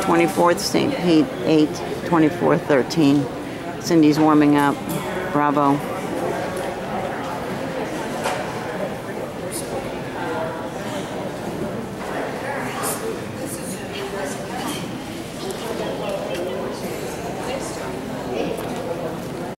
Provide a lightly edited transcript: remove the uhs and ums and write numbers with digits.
24th, St. Pete 8, 24, 13. Cindy's warming up. Bravo.